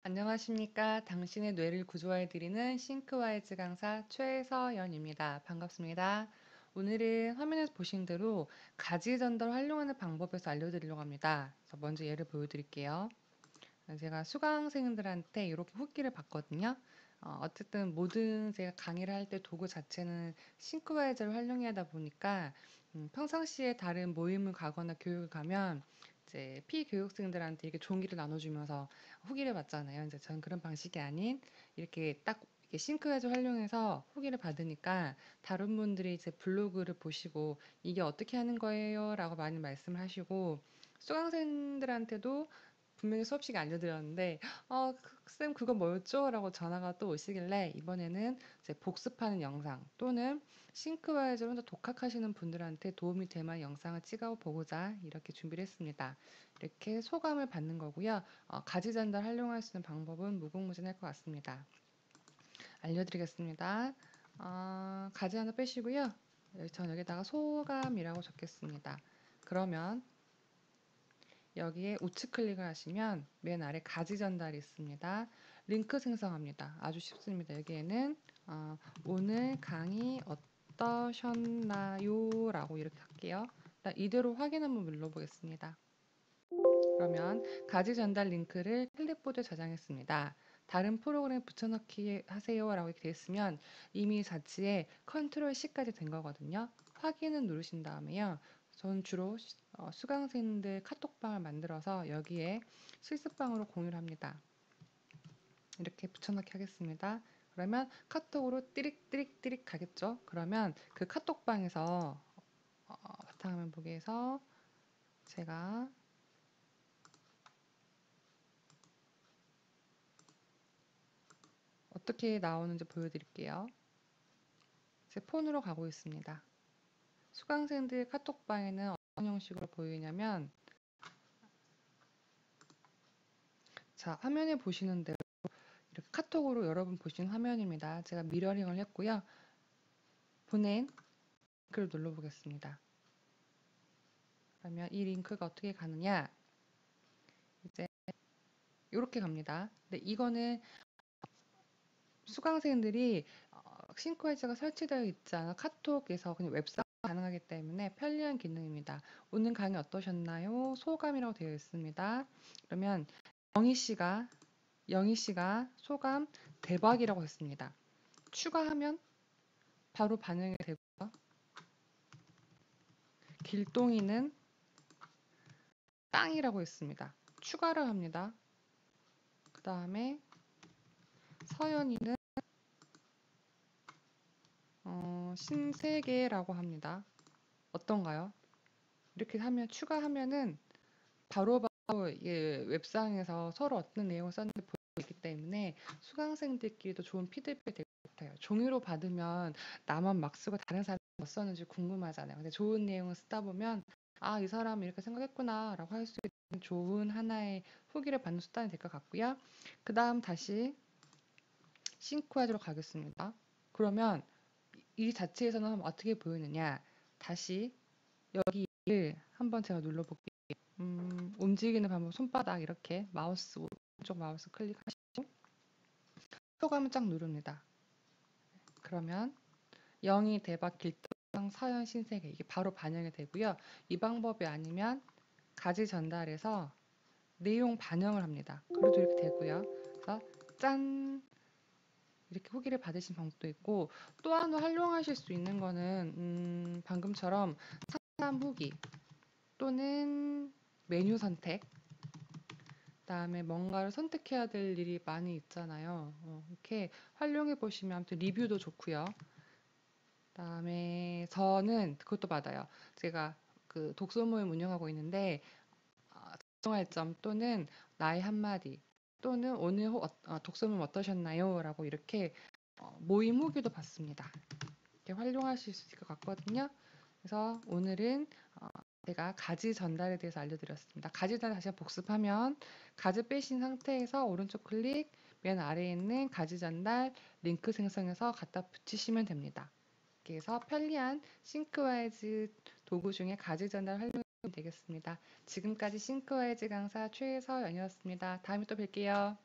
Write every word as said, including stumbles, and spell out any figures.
안녕하십니까. 당신의 뇌를 구조화해드리는 싱크와이즈 강사 최서연입니다. 반갑습니다. 오늘은 화면에서 보신 대로 가지 전달 활용하는 방법에서 알려드리려고 합니다. 그래서 먼저 예를 보여드릴게요. 제가 수강생들한테 이렇게 후기를 봤거든요. 어, 어쨌든 모든 제가 강의를 할 때 도구 자체는 싱크와이즈를 활용해야 하다 보니까 음, 평상시에 다른 모임을 가거나 교육을 가면 이제 피교육생들한테 이렇게 종이를 나눠주면서 후기를 받잖아요. 이제 저는 그런 방식이 아닌 이렇게 딱 이렇게 싱크와이즈 활용해서 후기를 받으니까 다른 분들이 이제 블로그를 보시고 이게 어떻게 하는 거예요? 라고 많이 말씀을 하시고 수강생들한테도 분명히 수업 시간에 알려드렸는데 어, 그- 쌤 그거 뭐였죠? 라고 전화가 또 오시길래 이번에는 이제 복습하는 영상 또는 싱크와이즈를 혼자 독학하시는 분들한테 도움이 될 만한 영상을 찍어 보고자 이렇게 준비를 했습니다. 이렇게 소감을 받는 거고요. 어, 가지 전달 활용할 수 있는 방법은 무궁무진할 것 같습니다. 알려드리겠습니다. 어, 가지 하나 빼시고요. 전 여기다가 소감이라고 적겠습니다. 그러면 여기에 우측 클릭을 하시면 맨 아래 가지 전달이 있습니다. 링크 생성합니다. 아주 쉽습니다. 여기에는 어, 오늘 강의 어떠셨나요? 라고 이렇게 할게요. 이대로 확인 한번 눌러보겠습니다. 그러면 가지 전달 링크를 클립보드에 저장했습니다. 다른 프로그램에 붙여넣기 하세요 라고 이렇게 되어 있으면 이미 자체에 컨트롤 C까지 된 거거든요. 확인을 누르신 다음에요. 저는 주로 어, 수강생들 카톡방을 만들어서 여기에 실습방으로 공유를 합니다. 이렇게 붙여넣기 하겠습니다. 그러면 카톡으로 띠릭띠릭띠릭 가겠죠. 그러면 그 카톡방에서 어, 바탕화면 보기에서 제가 어떻게 나오는지 보여드릴게요. 제 폰으로 가고 있습니다. 수강생들 카톡방에는 어떤 형식으로 보이냐면 자, 화면에 보시는 대로 이렇게 카톡으로 여러분 보시는 화면입니다. 제가 미러링을 했고요. 보낸 링크를 눌러보겠습니다. 그러면 이 링크가 어떻게 가느냐 이제 이렇게 갑니다. 근데 이거는 수강생들이 어, 싱크와이즈가 설치되어 있지 않아 카톡에서 그냥 웹상 가능하기 때문에 편리한 기능입니다. 오늘 강의 어떠셨나요? 소감이라고 되어 있습니다. 그러면 영희 씨가 영희 씨가 소감 대박이라고 했습니다. 추가하면 바로 반영이 되고요. 길동이는 땅이라고 했습니다. 추가를 합니다. 그 다음에 서연이는 어, 신세계라고 합니다. 어떤가요? 이렇게 하면 추가하면은 바로바로 예, 웹상에서 서로 어떤 내용을 썼는지 보이기 때문에 수강생들끼리도 좋은 피드백이 될 것 같아요. 종이로 받으면 나만 막 쓰고 다른 사람이 뭐 썼는지 궁금하잖아요. 근데 좋은 내용을 쓰다 보면 아, 이 사람은 이렇게 생각했구나 라고 할 수 있는 좋은 하나의 후기를 받는 수단이 될 것 같고요. 그 다음 다시 싱크하도록 하겠습니다. 그러면 이 자체에서는 어떻게 보이느냐 다시 여기를 한번 제가 눌러볼게요. 음, 움직이는 방법 손바닥 이렇게 마우스 오른쪽 마우스 클릭하시고 소감을 쫙 누릅니다. 그러면 영희 대박 길동 서연 신세계 이게 바로 반영이 되고요. 이 방법이 아니면 가지 전달해서 내용 반영을 합니다. 그래도 이렇게 되고요. 그래서 짠 이렇게 후기를 받으신 방법도 있고 또 하나 활용하실 수 있는 거는 음, 방금처럼 상담 후기 또는 메뉴 선택 그다음에 뭔가를 선택해야 될 일이 많이 있잖아요. 어, 이렇게 활용해 보시면 아무튼 리뷰도 좋고요. 그다음에 저는 그것도 받아요. 제가 그 독서 모임 운영하고 있는데 정할 점 또는 나의 한마디 또는 오늘 호- 어, 독서 모임 어떠셨나요? 라고 이렇게 어, 모임 후기도 받습니다. 이렇게 활용하실 수 있을 것 같거든요. 그래서 오늘은 어, 제가 가지 전달에 대해서 알려드렸습니다. 가지 전달 다시 복습하면 가지 빼신 상태에서 오른쪽 클릭 맨 아래에 있는 가지 전달 링크 생성해서 갖다 붙이시면 됩니다. 그래서 편리한 싱크와이즈 도구 중에 가지 전달 활용하면 되겠습니다. 지금까지 싱크와이즈 강사 최서연이었습니다. 다음에 또 뵐게요.